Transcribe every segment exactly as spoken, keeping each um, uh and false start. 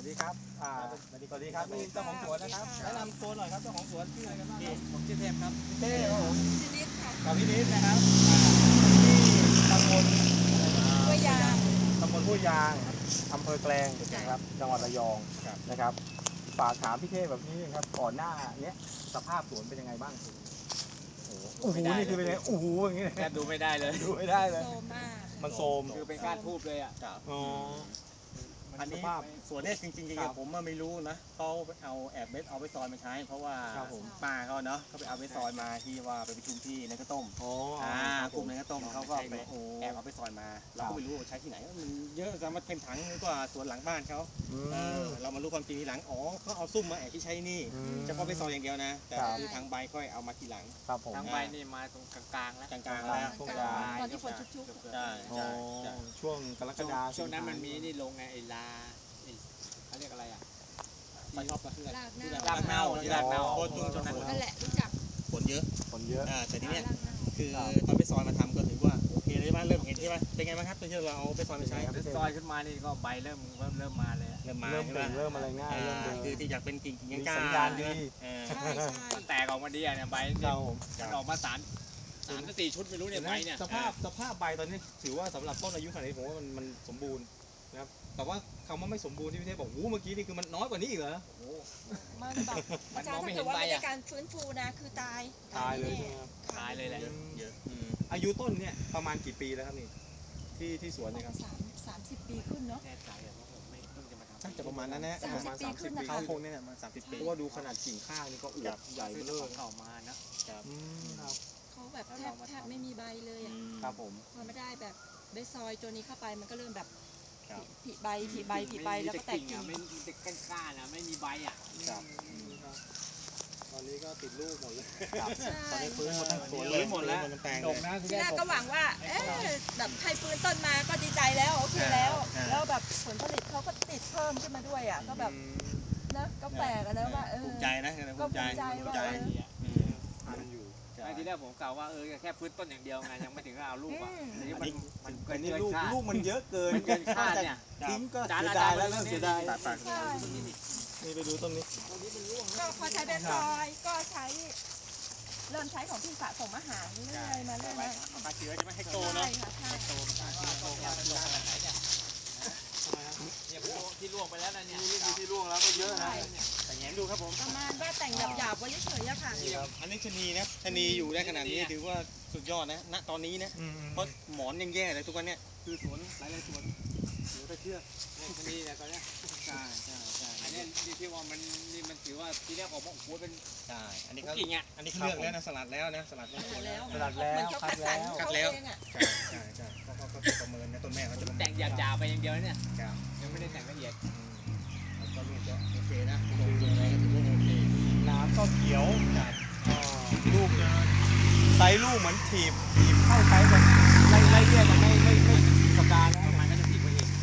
วัสดีครับอ่าสวัสดีสวัสดีครับนี่เจ้าของสวนนะครับแนะนำตัวหน่อยครับเจ้าของสวนชื่ออะไรกันบ้างครับผมชื่อเทพครับเทพครับผมชนิดค่ะกับพี่นิดนะครับที่ตำบลห้วยยางตำบลห้วยยางอำเภอแกลงนะครับจังหวัดระยองนะครับฝากถามพี่เทพแบบนี้ครับก่อนหน้าเนี้ยสภาพสวนเป็นยังไงบ้างโอ้โหนี่คือเป็นไงโอ้โหอย่างนี้แทบดูไม่ได้เลยดูไม่ได้เลยโซมมากมันโซมคือเป็นการทูบเลยอ่ะอ๋ออันนี้ส่วนนี้จริงๆผมไม่รู้นะเขาเอาแอบเม็ดเอาไปซอยมาใช้เพราะว่าป้าเขาเนาะเขาไปเอาไปซอยมาที่ว่าไปประชุมที่ในกระต้มอ๋ออ่ากลุ่มในกระต้มเขาก็ไปแอบเอาไปซอยมาเราก็ไม่รู้ว่าใช้ที่ไหนมันเยอะจะมาเต็มถังกว่าสวนหลังบ้านเขาเรามารู้ความจริงทีหลังอ๋อเขาเอาซุ่มมาแอบที่ใช้นี่เฉพาะไปซอยอย่างเดียวนะแต่คือทางใบค่อยเอามาทีหลังทางใบนี่มาตรงกลางๆแล้วกลางๆแล้วช่วงกลางตอนที่ฝนชุกๆใช่ใช่ช่วงกรกฎาคมช่วงนั้นมันมีนี่ลงไงไอ้ลาเขาเรียกอะไรอ่ะไปชอบก็คือรากเน่ารากเน่าที่รากเน่าโคตรจุ่มจนนั้นนั่นแหละรู้จักฝนเยอะฝนเยอะแต่ทีนี้คือตอนไปซอยมาทำก็ถือว่าโอเคเลยใช่ไหมเริ่มเห็นใช่ไหมเป็นไงบ้างครับตอนที่เราเอาไปซอยมาใช้ซอยขึ้นมานี่ก็ใบเริ่มเริ่มเริ่มมาเลยเริ่มมาเริ่มเริ่มเริ่มอะไรง่ายเริ่มเดินคือที่อยากเป็นกิ่งกิ่งก้านสัญญาณดีใช่ใช่แตกออกมาดีอ่ะเนี่ยใบเนี่ยออกมาสามสามสี่ชุดไม่รู้เนี่ยใบเนี่ยสภาพสภาพใบตอนนี้ถือว่าสำหรับต้นอายุขนาดนี้ผมว่ามันมันสมบูรณ์นะครับแต่ว่าคำว่าไม่สมบูรณ์ที่พี่เทพบอกโอ้เมื่อกี้นี่คือมันน้อยกว่านี้อีกเหรอโอ้มันแบบอาจารย์ถ้าเกิดว่าไม่ได้การฟื้นฟูนะคือตายตายเลยใช่ไหมครับตายเลยแหละเยอะอายุต้นเนี่ยประมาณกี่ปีแล้วครับนี่ที่ที่สวนเนี่ยครับสามสามสิบปีขึ้นเนาะแน่ใจเพราะผมไม่เพิ่งจะมาทำจะประมาณนั้นนะประมาณสามสิบปีเขาคงเนี่ยมาสามสิบปีเพราะว่าดูขนาดกิ่งข้างนี่ก็อวบใหญ่เบ้อเก่ามานะครับเขาแบบแทบแทบไม่มีใบเลยอ่ะครับผมพอไม่ได้แบบได้ซอยตัวนี้เข้าไปมันก็เริ่มแบบผีใบผีใบผีใบแล้วก็แตกกิ่งไม่ติดก้านก้านอ่ะไม่มีใบอ่ะตอนนี้ก็ติดลูกหมดเลยตอนนี้ฟื้นหมดทั้งสวนเลยหมดแล้วดกนะทีแรกก็หวังว่าเอ๊ะแบบใครฟื้นต้นมาก็ดีใจแล้วโอเคแล้วแล้วแบบผลผลิตเขาก็ติดเพิ่มขึ้นมาด้วยอ่ะก็แบบนะก็แปลกนะว่าเออภูมิใจนะก็ภูมิใจว่ามันอยู่ทีแรกผมกล่าวว่าเออแค่พื้นต้นอย่างเดียวไงยังไม่ถึงเอาลูกอ่ะนี่มันมันเกินลูกลูกมันเยอะเกินเกินคาดเนี่ยทิ้งก็เสียดายแล้วเริ่มเสียดายนี่ไปดูต้นนี้ก็พอใช้เบนซอยก็ใช้เริ่มใช้ของพี่สะสมอาหารเรื่อยมาเรื่อยๆมาเชื้อจะไม่ให้โตเนาะให้โตโตเนี่ยมันลงขนาดไหนเนี่ยเนี่ยที่ล่วงไปแล้วนะเนี่ยนี่ที่ล่วงแล้วก็เยอะนะแต่แง้มดูครับผมประมาณว่าแต่งหยาบๆไว้เฉยๆค่ะอันนี้ชนีนะชนีอยู่ได้ขนาดนี้ถือว่าสุดยอดนะณตอนนี้นะเพราะหมอนยังแย่เลยทุกวันเนี้ยคือสวนหลายๆสวนเหลือแต่เชือกชนีเนี่ยตอนนี้ใช่ใช่ใช่อันนี้ที่ว่ามันนี่มันถือว่าทีแรกออกมาโอ้โหเป็นใช่อันนี้เขากิ่งอ่ะอันนี้เลือกแล้วนะสลัดแล้วนะสลัดแล้วสลัดแล้วคัดแล้วคัดแล้วใช่ใช่ใช่เขาเขาประเมินนะต้นแม่เขาจะแต่งหยาบๆไปอย่างเดียวเนี่ยยังไม่ได้แต่งละเอียดแล้วก็ลูกก็โอเคนะลงลงอะไรก็ถือว่าโอเคน้ำก็เขียวลูกเดินไซส์ลูกเหมือนถีบถีบเข้าไซส์แบบไล่ไล่เรียกกันไม่ไม่ไม่สกาแล้วมันก็จะถีบไปเอง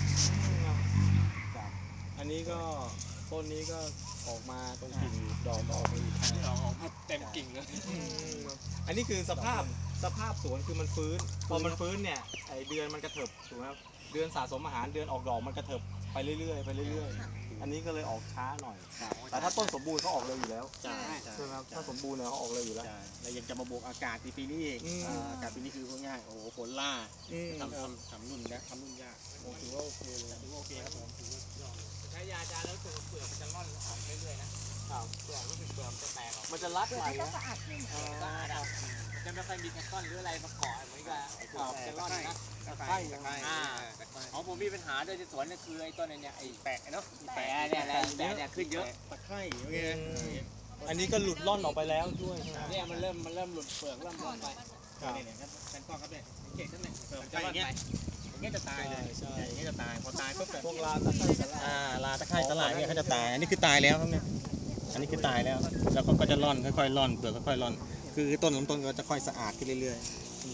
อันนี้ก็ต้นนี้ก็ออกมาตรงกิ่งดอกก็ออกมาอีกนี่ออกมาเต็มกิ่งเลยอันนี้คือสภาพสภาพสวนคือมันฟื้นพอมันฟื้นเนี่ยไอเดือนมันกระเถิบถูกไหมครับเดือนสะสมอาหารเดือนออกดอกมันกระเถิบไปเรื่อยๆไปเรื่อยๆอันนี้ก็เลยออกช้าหน่อยแต่ถ้าต้นสมบูรณ์เขาออกเร็วอยู่แล้วใช่ใช่ไหมครับถ้าสมบูรณ์เนี่ยเขาออกเร็วอยู่แล้วแล้วยังจะมาบวกอากาศปีนี้อีกอากาศปีนี้คือพวกง่ายโอ้โหฝนล่าทำทำทำนุ่นนะทำนุ่นยากโอ้ถือว่าโอเคเลยถือว่าโอเคครับผมใช้ยาจานแล้วเปลือกเปลือกมันจะร่อนออกเรื่อยๆนะเปลือกรู้สึกเปลือกจะแตกออกมันจะรัดใหม่ก็สะอาดขึ้นสะอาดอ่ะจะไม่ค่อยมีแคทตอนหรืออะไรมาเกาะเหมือนกับจะร่อนนะตะไคร้ตะไคร้อ๋อผมมีปัญหาด้วยที่สวนนี่คือไอ้ต้นเนี่ยไอ้แปะเนาะแปะเนี่ยอะไรแปะเนี่ยขึ้นเยอะตะไคร้โอเคอันนี้ก็หลุดร่อนออกไปแล้วด้วยเนี่ยมันเริ่มมันเริ่มหลุดเปลือกเริ่มร่อนไปเนี่ยเนี่ยครับแฟนกล้องครับเนี่ยเก่งทั้งนั้นเติมไปอย่างเงี้ยอย่างเงี้ยจะตายเลยอย่างเงี้ยจะตายพอตายก็พวกลาตะไคร้สลายอ่าลาตะไคร้สลายเนี่ยเขาจะตายอันนี้คือตายแล้วครับเนี่ยอันนี้คือตายแล้วแล้วก็จะร่อนค่อยๆร่อนเปลือกค่อยๆร่อนคือต้นลำต้นก็จะค่อยสะอาดขึ้นเรื่อยๆ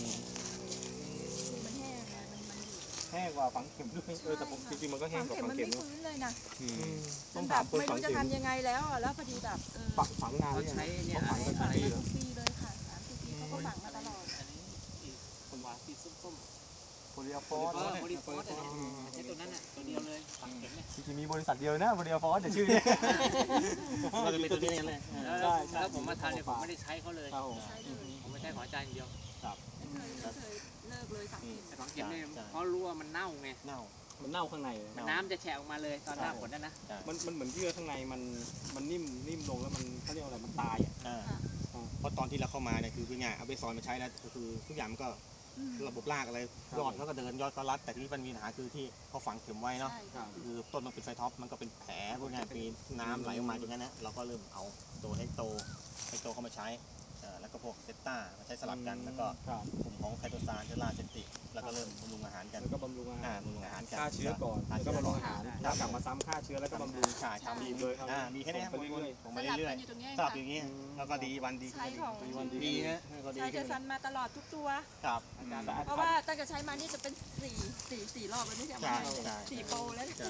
แห้งกว่าฝังเข็มด้วยเออแต่ผมจริงๆมันก็แห้งกว่าฝังเข็มมันไม่ฟื้นเลยนะต้องถามคนฝังเข็มไม่รู้จะทำยังไงแล้วแล้วพอดีแบบฝังฝังนานเลยใช้เนี่ยฝังกันทุกปีเลยค่ะสามสิบปีเขาก็ฝังมาตลอดอันนี้ผมว่าสีส้มๆโพลีอะฟอโพสลีโพลีฟอสเนี่ยใช้ตัวนั้นน่ะตัวเดียวเลยฝังเข็มเนี่ยจริงๆมีบริษัทเดียวนะโพลีอะฟอสแต่ชื่อนี้เราจะเป็นตัวนี้นั่นแหละแล้วแล้วผมมาทานเนี่ยผมไม่ได้ใช้เขาเลยครับผมใช่เลยผมไม่ใช้ของอาจารย์อย่างเดียวไม่เคยไม่เคยเลิกเลยฝังเข็มแต่ฝังเข็มเนี่ยเพราะรู้ว่ามันเน่าไงเน่ามันเน่าข้างในเลยมันน้ำจะแฉะออกมาเลยตอนหน้าฝนนั่นนะมันมันเหมือนเยื่อข้างในมันมันนิ่มนิ่มลงแล้วมันเขาเรียกว่าอะไรมันตายอ่ะอ่าเพราะตอนที่เราเข้ามาเนี่ยคือเป็นไงเอาไปซอยมาใช้แล้วก็คือทุกอย่างมันก็อืมระบบรากอะไรยอดแล้วก็เดินยอดก็รัดแต่ที่นี่มันมีปัญหาคือที่เขาฝังเข็มไว้เนาะใช่ค่ะคือต้นมันเป็นไฟท็อปมันก็เป็นแผลพวกนี้มีน้ำไหลออกมาอย่างนั้นนะเราก็เริ่มเอาตัวเฮกโตเฮกโตเข้ามาใช้เอ่อแล้วก็พวกเซตตามาใช้สลับกันแล้วก็ครับกลุ่มของไคโตซานเทลาเซนติแล้วก็เริ่มบำรุงอาหารกันแล้วก็บำรุงอาอ่าหารบำรุงอาหารกันฆ่าเชื้อก่อนฆ่าแล้วก็เชื้อบำรุก่งอนอาหารครัแล้วบกลับมาซ้ำฆ่าเชื้อแล้วก็บำรุงใช่ทำบีบเลยครับอ่ามีแค่นี้ส่งไปเรื่อยส่งสมาลับเรื่อกัยนอยู่ตรงนี้ๆสลับค่ะอย่างนี้แล้วก็ดีวันดีใช้ของมีวันดีดีนะก็ดีใช้เจขึ้นสันมาตลอดทุกตัวครับอาจารย์เพราะว่าตั้งแต่ใช้มานี่จะเป็นสี่สี่สี่รอบแล้วนี่จะใช่ไม่ใช่สี่โปรแล้วใช่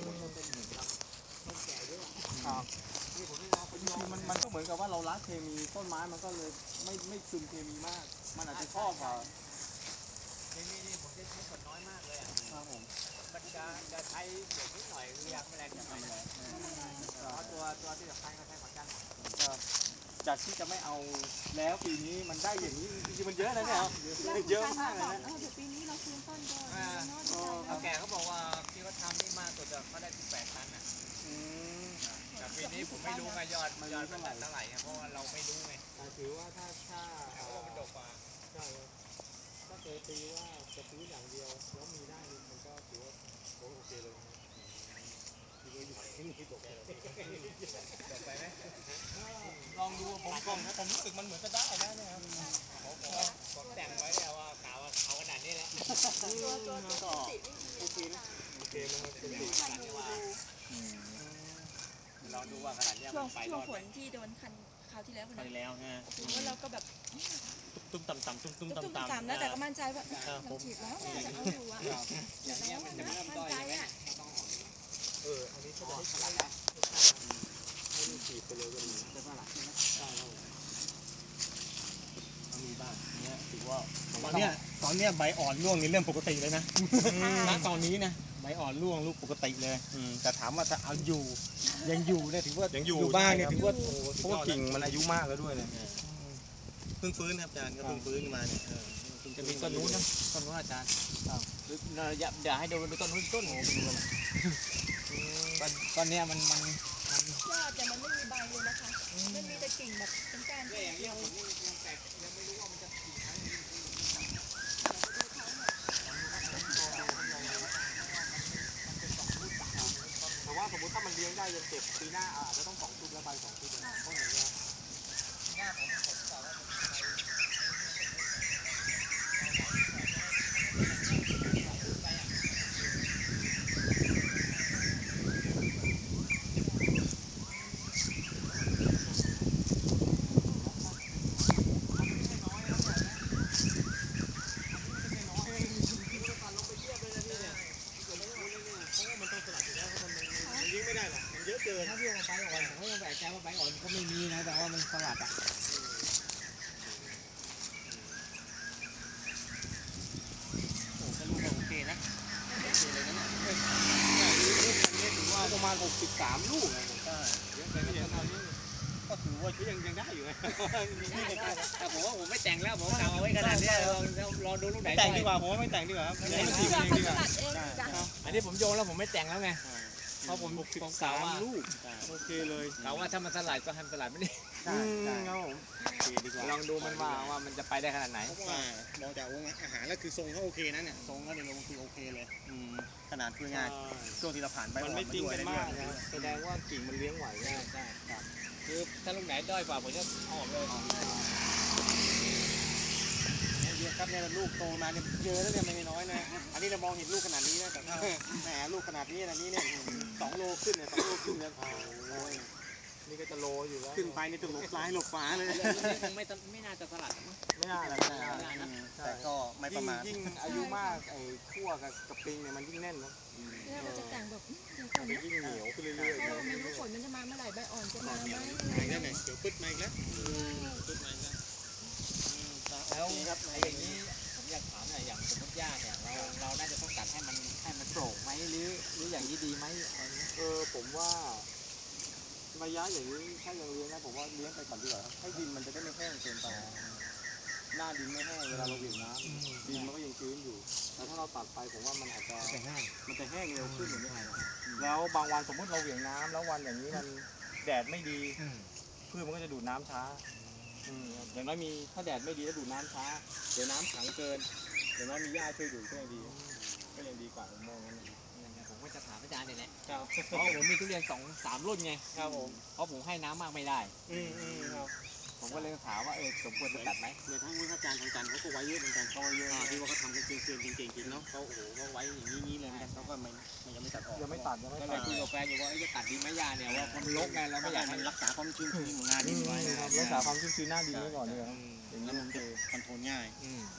ครับคือมันมันก็เหมือนกับว่าเราละเคมีต้นไม้มันก็เลยไม่ไม่ซึมเคมีมาก มันอาจจะชอบอ่ะเคมีนี่ผมจะใช้ส่วนน้อยมากเลยอ่ะครับผมมันจะจะใช้เด็กนิดหน่อยคือยาแมลงอย่างไรเลยเพราะตัวตัวที่สำคัญก็ใช้ของอาจารย์จากที่จะไม่เอาแล้วปีนี้มันได้อย่างนี้จริงๆมันเยอะนะเนี่ยครับเยอะมากเลยนะเออเดี๋ยวปีนี้เราคืนต้นก่อนอ่าเนาะเอาแกเขาบอกว่าที่เขาทำนี่มากสุดเขาได้ที่แปดตันอ่ะอืมแต่ปีนี้ผมไม่รู้ไงยอดยอดมันเท่าไหร่ไงเพราะว่าเราไม่รู้ไงถือว่าถ้าถ้าเพราะว่ามันดกกว่าใช่ครับถ้าเคยตีว่าจะซื้ออย่างเดียวแล้วมีได้นี่มันก็ถือว่าโอเคเลยนะถือว่าอยู่ที่นี่ตกดกไปไหมลองดูผมผมผมรู้สึกมันเหมือนจะได้นะเนี่ยครับผมผมแต่งไว้แล้วว่ากะว่าเอาขนาดนี้แหละตัวตัวตัวติดไม่ดีนะโอเคนะครับเป็นดีค่ะดูดูลองดูว่าขนาดนี้ช่วมังนไปรช่วอง ดฝไหมนที่โดนคันคราวที่แล้วไปนะแล้วฮะโอ้โหเราก็แบบตุ้มต่ำต่ำตุ้มตุ้มตุ้มต่ำตุ้มต่ำต่ำนะแต่ก็มั่นใจว่าครับเราฉีดแล้วน่าจะเอาอยู่อะอย่างนี้มันจะเริ่มต้อยใช่ไหมเอออันนี้ก็จะให้สลัดนะให้มันฉีดไปเลยก็ดีจะสลัดใช่ไหมใช่ครับมีบ้างเนี่ยถือว่าตอนเนี้ยตอนเนี้ยใบอ่อนร่วงนี่เรื่องปกติเลยนะณตอนนี้นะใบอ่อนร่วงลูกปกติเลยแต่ถามว่าถ้าเอาอยู่ยังอยู่เนี่ยถือว่ายังอยู่บ้านเนี่ยถือว่าเพราะว่ากิ่งมันอายุมากแล้วด้วยเนี่ยเพิ่งฟื้นครับอาจารย์ก็เพิ่งฟื้นขึ้นมาเนี่ยเออเพิ่งจะฟื้มีต้นนู้นนะต้นนู้นอาจารย์อย่าอย่าให้ดูดูต้นนู้นต้นตอนเนี้ยมันมันยอดแต่มันไม่มีใบเลยนะคะมันมีแต่กิ่งแบบเป็นก้านเนี่ยอย่างเงี้ยเดียวผมยังแตกยังไม่รู้ว่ามันจะกี่ครั้งแต่ว่าสมมติถ้ามันเลี้ยงได้จะเก็บปีหน้าอาจจะต้องสองชุดแล้วใบสองชุดเลยต้นอย่างเงี้ยหน้าผมผมบอกว่ามันยิงไม่ได้หรอกมันเยอะเกินถ้าเรียกว่าใบอ่อนผมก็ยังแปลกใจว่าใบอ่อนก็ไม่มีนะแต่ว่ามันสลัดอ่ะโอ้ก็ลูกก็โอเคนะโอเคเลยนะเนี่ยนี่ถือว่าประมาณหกสิบสามลูกนะใช่เยอะไปไม่เยอะเท่านี้ก็ถือว่ายังยังได้อยู่นะแต่ผมว่าผมไม่แต่งแล้วผมเอาไว้ขนาดนี้ลองลองดูลูกไหนแต่งดีกว่าผมว่าไม่แต่งดีกว่าครับเดี๋ยวมันเถีบราเองเขาดีกสว่าลัดเองดีกว่าอันนี้ผมโยนแล้วผมไม่แต่งแล้วไงเพราะผมหกสิบผมสากะมว่าลูกโอเคเลยกะว่าถ้ามันสลัดก็ทำสลัดไม่ได้ใช่ใช่ครับผมโอเคดีกว่าลองดูมันว่าว่ามันจะไปได้ขนาดไหนเพราะว่ามองจากวงอาหารแล้วคือทรงเขาโอเคนะเนี่ยทรงก็ในลงคือโอเคเลยอืมขนาดคือง่ายช่วงที่เราผ่านไปมันไม่ทิ้งกันมากนะแสดงว่ากิ่งมันเลี้ยงไหวได้ใช่ครับคือถ้าลูกไหนด้อยกว่าผมจะออกเลยเยอะครับเนี่ยลูกโตมาเนี่ยเยอะแล้วเนี่ยไม่น้อยนะอันนี้เรามองเห็นลูกขนาดนี้นะแต่ถ้าแหมลูกขนาดนี้ขนาดนี้เนี่ยสองโลขึ้นเนี่ยสองโลขึ้นเนี่ยโอ้ยนี่ก็จะโลอยู่แล้วขึ้นไปนี่ถึงหลบซ้ายหลบขวาเลยเรื่องนี้คงไม่ไม่น่าจะสลัดมั้งไม่น่าเลยไม่ได้นะแต่ก็ไม่ประยิ่งมาทยิ่งอายุมากไอ้ขั้วกับกับปิงเนี่ยมันยิ่งแน่นนะเนี่ยเราจะแต่งแบบเดี๋ยวก่อนมันนะยิ่งเหนียวขึ้นเรื่อยเพราะว่าไม่รู้ฝนมันจะมาเมื่อไหร่ใบอ่อนจะมาไหมมาอีกแล้วเนี่ยเดี๋ยวปึ๊ดมาอีกแล้วปึ๊ดมาอีกแล้วแล้วไอ้อย่างนี้เขาอยากถามหน่อยอย่างสมมติหญ้าเนี่ยเราเราน่าจะต้องตัดให้มันให้มันโปร่งไหมหรือหรืออย่างนี้ดีไหมอะไรเงี้ยเออผมว่าระยะอย่างนี้ถ้ายังเลี้ยงนะผมว่าเลี้ยงไปก่อนดีกว่าครับให้ดินมันจะได้ไม่แห้งเกินไปหน้าดินไม่แห้งเวลาเราเหวี่ยงน้ำดินมันก็ยังชื้นอยู่แต่ถ้าเราตัดไปผมว่ามันอาจจะแต่ง่ายมันจะแห้งเร็วขึ้นอย่างนี้แล้วบางวันสมมติเราเหวี่ยงน้ำแล้ววันอย่างนี้มันแดดไม่ดีพืชมันก็จะดูดน้ำช้าอืมอย่างน้อยมีถ้าแดดไม่ดีแล้วดูดน้ำช้าเดี๋ยวน้ำขังเกินอย่างน้อยมีหญ้าช่วยดูดก็ยังดีก็ยังดีกว่าผมมองงั้นผมก็จะถามอาจารย์เนี่ยแหละครับเพราะผมมีทุเรียนสองสามรุ่นไงครับผมเพราะผมให้น้ำมากไม่ได้อืมอืมครับผมก็เลยถามว่าเออสมควรจะตัดไหมในทั้งวิชาการทางการเขาก็ไว้เยอะเหมือนกันเขาเยอะที่ว่าเขาทำกันเก่งๆเก่งๆจริงเนาะเขาโอ้โหเขาไว้อย่างนี้ๆเลยเหมือนกันเขาก็ไม่มันยังไม่ตัดออกยังไม่ตัดยังไม่ก็ตัเลดยคุยกับแฟนอยู่ว่าจะตัดดีไหมยาเนี่ยว่าคนลกไงเราไม่ไม่อยาก กอายให้ให้มันรักษาความชื้นชื้นของงานอืดินมไว้ครับรักษาความชุ่มชื้นหน้าดินไว้ก่อนเลยครับอย่างแล้นี้วโอมันเคจะคอนโทรลง่ายอืม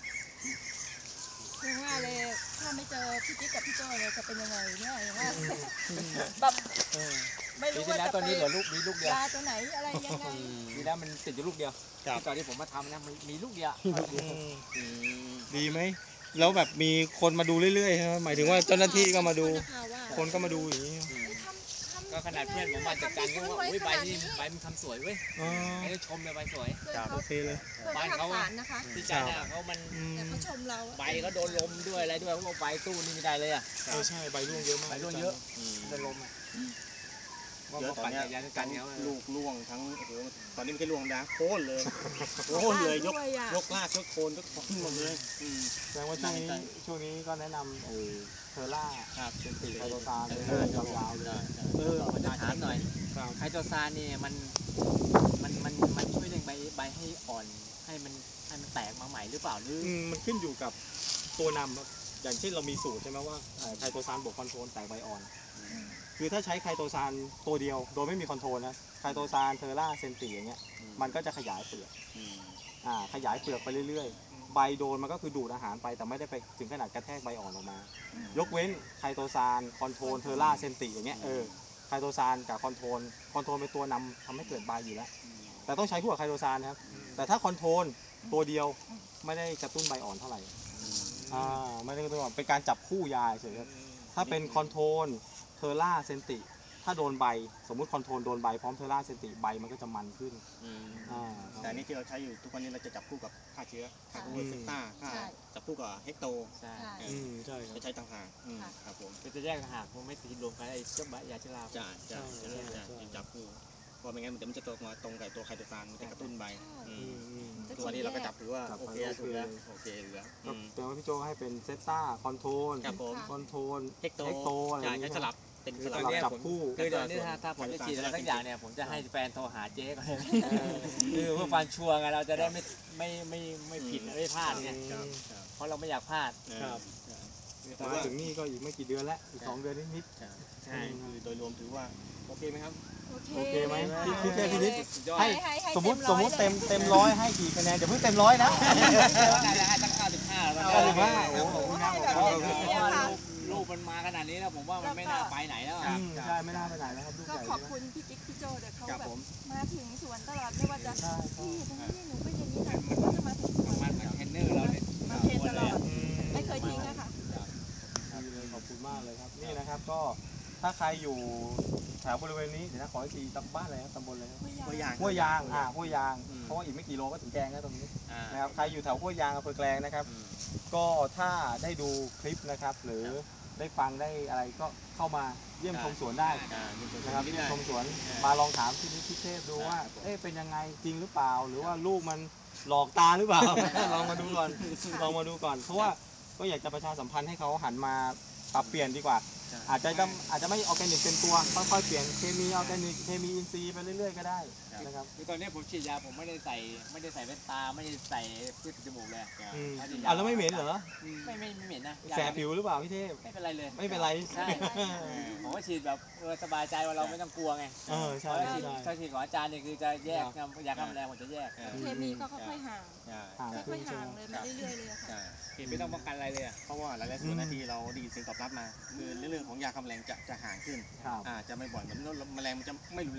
คือว่าเลยถ้าไม่เจอพี่จิ๊กกับพี่โจ้เนี่ยจะเป็นยังไงเนี่ยอย่างว่าแบบเออไม่ปีรู้ที่ว่าแล้วจะตอนไปนี้เหลือลูกมีลูกเดียวยาตัวไหนอะไรยังไงปีแล้วมันติดอยู่ลูกเดียวครับที่ตอนที่ผมมาทำนะมันมีลูกเดียวดีไหมแล้วแบบมีคนมาดูเรื่อยๆใช่ไหมหมายถึงว่าเจ้าหน้าที่ก็มาดู คนก็มาดูอย่างนี้ก็ขนาดเพื่อนผมมาจัดการก็ว่าอุ้ยใบนี่ใบมันทำสวยเว้ยอ๋อให้ได้ชมเลยใบสวยครับโอเคเลยบ้านเขาผ่านนะคะที่จันน่ะเขามันอืมแต่เขาชมเราใบก็โดนลมด้วยอะไรด้วยเขาบอกใบตู้นี่ไม่ได้เลยอ่ะเออใช่ใบร่วงเยอะมากใบร่วงเยอะ โดนลมอ่ะว่าเยอะเขาตอนปั่นเนี้ยจักรยานด้วยกัทั้นงเนี่ยลูกล่วงทั้งโอ้โหตอนนี้ไม่ใช่ล่วงนะโค่นเลยโค่นเลยยกยกลากยกโคนยกขึ้นหมดเลยอืมแสดงว่าช่วงนี้ช่วงนี้ก็แนะนำเออเทอร่าครับเป็นสีไคโตซานเอเลยอยาวๆเลยเออผมจะถามหน่อยครับไคโตซานเนี่ยมันมันมันมันช่วยเร่งใบใบให้อ่อนให้มันให้มันแตกมาใหม่หรือเปล่าหรืออืมมันขึ้นอยู่กับตัวนำครับอย่างเช่นเรามีสูตรใช่ไหมว่าเอ่อไคโตซานบวกคอนโทรลแตกใบอ่อน คือถ้าใช้ไคโตซานตัวเดียวโดยไม่มีคอนโทรลนะไคโตซานเทอร่าเซนติอย่างเงี้ยมันก็จะขยายเปลือกอืมอ่าขยายเปลือกไปเรื่อยๆ ใบโดนมันก็คือดูดอาหารไปแต่ไม่ได้ไปถึงขนาดกระแทกใบอ่อนออกมา ยกเว้นไคโตซานคอนโทรลเทอร่าเซนติอย่างเงี้ยเออไคโตซานกับคอนโทรลคอนโทรลเป็นตัวนำทำให้เกิดใบอยู่แล้วแต่ต้องใช้คู่กับไคโตซานนะครับแต่ถ้าคอนโทรลตัวเดียวไม่ได้กระตุ้นใบอ่อนเท่าไหร่อ่าไม่ได้กระตุ้นใบอ่อนเป็นการจับคู่ยาเฉยๆ ถ้าเป็นคอนโทรลเทอร่าเซนติถ้าโดนใบสมมุติคอนโทรลโดนใบพร้อมเทอร่าเซนติใบมันก็จะมันขึ้นอืมอ่าแต่อันนี้ที่เราใช้อยู่ทุกวันนี้เราจะจับคู่กับฆ่าเชื้อฆ่าพวกซิต้าฆ่าจับคู่กับเฮกโตใช่ใช่อืมใช่ครับจะใช้ต่างหากอืมครับผมก็จะแยกต่างหากผมไม่ติดรวมกันไอ้เจ้าใบยาชราจะจะจะจะจะจับคู่เพราะไม่งั้นเดี๋ยวมันจะตรงมาตรงกับตัวไคโตซานมันจะกระตุ้นใบอือืมมอืมทุกวันนี้เราก็จับถือว่าจับโอเคโอเคถูกแล้วโอเคเหลือก็อืมแปลว่าพี่โจให้เป็นเซต้าคอนโทรลครับผมคอนโทรลเฮกโตเฮกโตอะไรอใช่ย่างใช้งี้สลับเป็นคือสสลับลับจับคู่คือตอนนี้ถ้าถ้าผมจะฉีดอะไรสักอย่างเนี่ยผมจะให้แฟนโทรหาเจ๊ก่อนเลยคือเพื่อความชัวร์ไงเราจะได้ไม่ไม่ไม่ไม่ผิดไม่พลาดไงครับครับเพราะเราไม่อยากพลาดครับถือมาว่าถึงนี่ก็อีกไม่กี่เดือนแล้วอีกสองเดือนนิดใช่คือโดยรวมถือว่าโอเคไหมครับโอเคไหมพี่พี่เทพพี่นิดสุดยอดให้ให้ให้สมมติเต็มสร้มอยมติเต็มเลยเต็มร้อยให้กี่คะแนนเดี๋ยวเพิ่งเต็มร้อยนะได้ได้ให้ตั้งเก้าสิบห้าแล้วเก้าสิบห้าโอ้โหให้แบบขอบเต็คุณมครับที่อะค่ะลูกมันมาขนาดนี้แล้วผมว่ามันไม่น่าไปไหนแล้วอืมใช่ไม่น่าไปไหนแล้วครับลูกก็ใหญ่ขอบใช่ไหมคุณพี่จิ๊กพี่โจเดี๋ยวเขาครับแบบผมมาถึงสวนตลอดไม่ว่าจะใช่ใช่พี่ตรงนี้หนูเป็นอย่างนี้นะก็จะมาถึงสวนมันเทรนเนอร์เราเนี่ยมาเทรนตลอดอืมไม่เคยทิ้งอะค่ะดีเลยขอบคุณมากเลยครับนี่นะครับก็ถ้าใครอยู่แถวบริเวณนี้เดี๋ยวนะขออีกทีตำบ้านอะไรครับตำบลอะไรครับตัวอย่างห้วยยางอ่าห้วยยางอืมเพราะว่าอีกไม่กี่โลก็ถึงแกลงแล้วตรงนี้อ่านะครับใครอยู่แถวห้วยยางอำเภอแกลงนะครับอืมก็ถ้าได้ดูคลิปนะครับ หรือได้ฟังได้อะไรก็เข้ามาเยี่ยมชมสวนได้อ่ามีตัวนะครับที่เยี่ยมได้ชมสวนอ่ามมาลองถามที่นิพิเทพดูว่าครับผมเอ๊ะเป็นยังไงจริงหรือเปล่า หรือว่าลูกมันหลอกตาหรือเปล่า ลองมาดูก่อนลองมาดูก่อน เพราะว่าก็อยากจะประชาสัมพันธ์ให้เขาหันมาปรับเปลี่ยนดีกว่า อาจจะจำอาจจะไม่ออร์แกนิกเป็นตัวค่อยๆเปลี่ยนเคมีออร์แกนิกเคมีอินทรีย์ไปเรื่อยๆก็ได้นะครับคือตอนนี้ผมฉีดยาผมไม่ได้ใส่ไม่ได้ใส่แว่นตาไม่ได้ใส่พืชจมูกเลยอืมอ่ะแล้วไม่เหม็นเหรอไม่ไม่ไม่เหม็นนะแสบผิวหรือเปล่าพี่เทพไม่เป็นไรเลยไม่เป็นไรใช่ผมก็ฉีดแบบเออสบายใจว่าเราไม่ต้องกลัวไงเออใช่เพราะฉีดใช่ถ้าฉีดของอาจารย์เนี่ยคือจะแยกยาฆ่าแมลงผมจะแยกเคมีก็ค่อยๆห่างใช่ห่างค่ขึ้อน ยๆใช่ห่างไหมเลยมาเรื่อยๆเลยอะค่ะใช่ฉีดไม่ต้องป้องกันอะไรเลยอ่ะเพราะว่าหลายๆส่วนนาทีเราได้ยินเสียงตอบรับมา คือเรื่องของยาฆ่าแมลงจะจะห่างขึ้นครับอ่าจะไม่บ่อยเหมือนแมลงมันจะไม่รุนแรงอ่ะ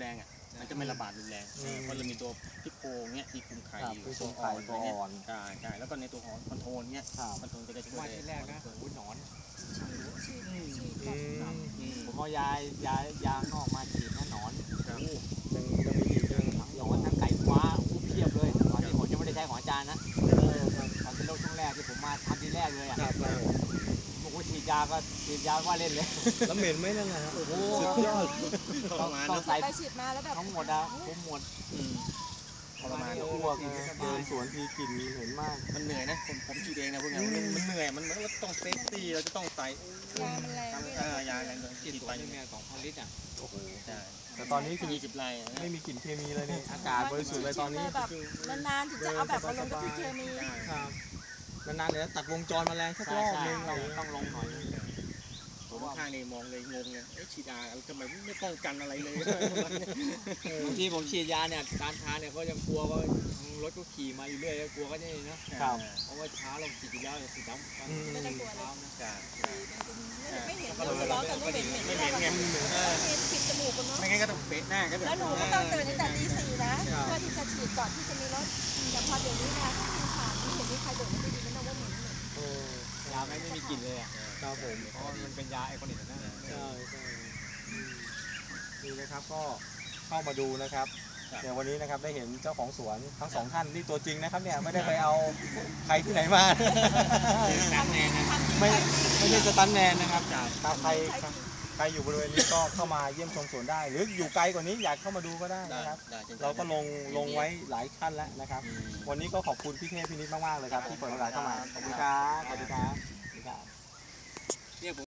มันจะไม่ระบาดรุนแรงอืมเพราะเรามีตัวพิโคเงี้ยที่คุมไข่ครับอยู่ที่คุมไข่ตัวอ่อนใช่ใช่แล้วก็ในตัวของคอนโทรลเงี้ยครับคอนโทรลก็จะช่วยว่าที่แรกนะโอ้ยหนอนฉีดอืมฉีดอืแบบมอืมผมเอายายายางนอกมาฉีดนะหนอนครับโอ้ยังยังมีอีกเรื่องทั้งหนอนทั้งไก่ฟ้าโอ้เพียบเลยตอนที่ผมยังไม่ได้ใช้ของอาจารย์นะตอนเป็นโรคช่วงแรกที่ผมมาทำทีแรกเลยอ่ะครับครับผมบอกว่าฉีดยาก็ฉีดยาว่าเล่นเลยแล้วเหม็นไหมนั่นนะฮะโอ้โหสุสุดดยยออดดทรมานต้องเนาะใส่ไปฉีดมาแล้วแบบทั้งหมดอะผมหมดอืมทรมานอ้วกนะเดินสวนทีกลิ่นเหม็นมากมันเหนื่อยนะผมผมฉีดเองนะพวกเนี้ยมันมันเหนื่อยมันเหมือนว่าต้องเซฟตี้เราจะต้องใส่ยามันแรงทำด้วยเอนะอยาอะไรเงี้ยฉีฉีดดสวไปนหนึงเนี่ยสองพันลิตรอ่ะโอ้โหใช่แต่ตอนนี้คือยี่สิบไร่อะไม่มีกลิ่นเคมีเลยนี่อากาศบริสุทธิ์เลยตอนนี้แบบนานๆถึงจะเอาแบบมาลงกับที่เคมีใช่ครับนานๆเดี๋ยวตัดวงจรแมลงสักรอบนึงต้องต้องลงหน่อยนึงผมข้างๆนี่มองเลยงงเลยเอ๊ะฉีดยาทำไมไม่ป้องกันอะไรเลยบางทีผมฉีดยาเนี่ยการทานเนี่ยก็ยังกลัวว่าทางรถก็ขี่มาเรื่อยๆแล้วกลัวก็นี่นะครับเพราะว่าเช้าเราฉีดอยู่แล้วฉีดน้ำตอนอืมไม่ได้กลัวเลยเช้านะใช่ใช่ไม่เห็นเราร้อนกันไม่เห็นไม่เหม็นไงเออผิดจมูกกันเนาะไม่งั้นก็ต้องเป๊ะหน้าก็แบบแล้วหนูก็ต้องตื่นตั้งแต่ตีสี่นะเพื่อที่จะฉีดก่อนที่จะมีรถแต่พอเดี๋ยวนี้นะที่ผ่านที่เห็นมีใครบ่นไม่ดีมันนะว่าเหม็นเหม็นโอ้ยาไม่ไม่มีกลิ่นเลยอ่ะครับผมเพราะมันเป็นยาไอคอนิกนะใช่ใช่อืมนี่นะครับก็เข้ามาดูนะครับเดี๋ยววันนี้นะครับได้เห็นเจ้าของสวนทั้งสองท่านนี่ตัวจริงนะครับเนี่ยไม่ได้ไปเอาใครที่ไหนมาทำแน่นะไม่ไม่ใช่สตันแมนนะครับครับถ้าใครใครอยู่บริเวณนี้ก็เข้ามาเยี่ยมชมสวนได้ หรืออยู่ไกลกว่านี้อยากเข้ามาดูก็ได้ได้นะครับได้ช่นนเราก็ลงลงไว้หลายขั้นแล้วนะครับอืมวันนี้ก็ขอบคุณพี่เทพพี่นิดมากๆเลยครับที่เปิดโอกาสเข้ามาขอบคุณครับสวัสดีครับสวัสดีครับ